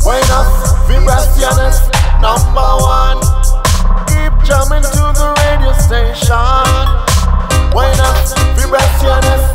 Buenas vibraciones, #1. Keep jamming to the radio station. Buenas vibraciones.